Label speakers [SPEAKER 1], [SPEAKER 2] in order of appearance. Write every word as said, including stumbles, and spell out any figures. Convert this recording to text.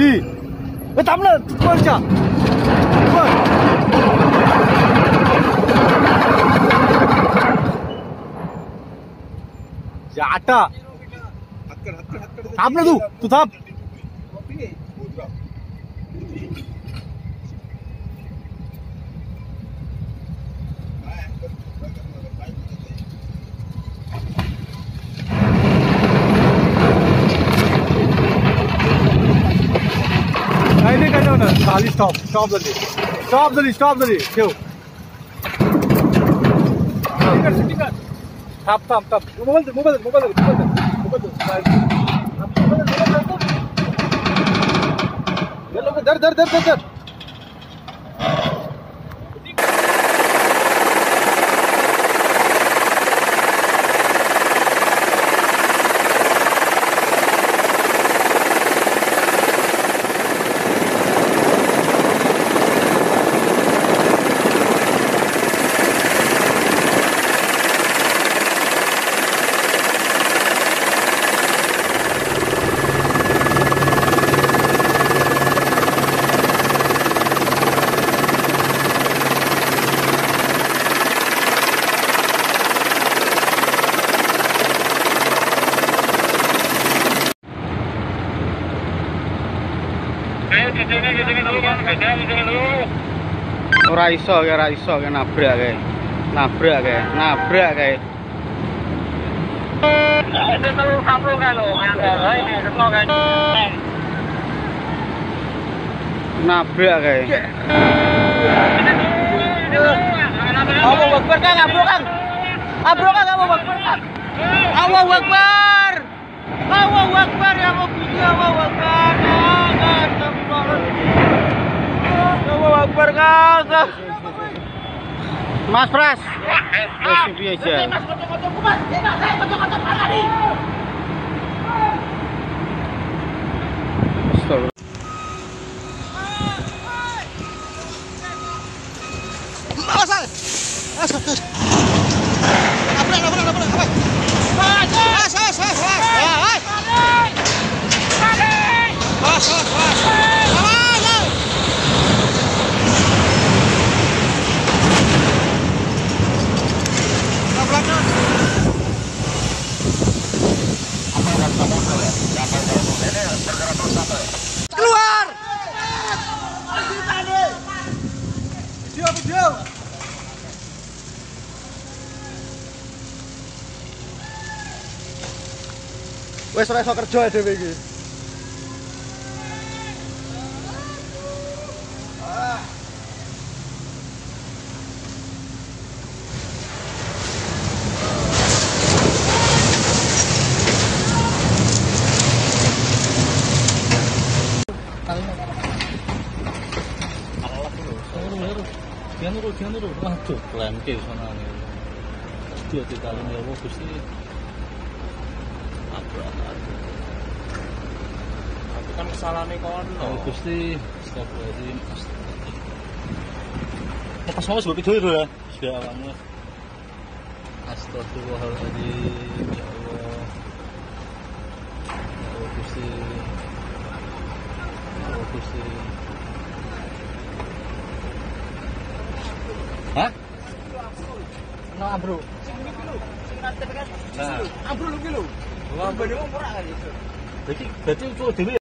[SPEAKER 1] Li. Eh, tak boleh. Keluar je. Keluar. Jata. थाप ना तू तू थाप नहीं नहीं करना ना खाली स्टॉप स्टॉप जल्दी स्टॉप जल्दी स्टॉप जल्दी क्यों थाप थाप थाप मोबाइल मोबाइल मोबाइल दर दर दर दर दर ora iso ya ora iso ya nabrak kae nabrak kae nabrak kae nabrak kae Allahu Akbar kan nabrak kan nabrak kan Allahu Akbar kan Allahu Akbar Allahu Akbar ya mobil Allahu Akbar Allahu Akbar kan Mas Pras masih biasa Stop Asal Asal Abrak abrak abrak abrak As as as as As as keluar video video wes ora iso kerja dhewe iki Janur janur waduh lengke sanane. Dia dikali nyewa Gusti. Tapi kan kesalahane kono. Gusti, astagfirullahaladzim. Pas mau sebab itu ya. Sudah awakmu. Astagfirullahaladzim. Ya Allah. Ya Allah Gusti. Ya Allah Gusti. Hah? Nah, bro. Nah, bro lu kilo. Wah, bener ora kan itu. Berarti berarti itu dhewe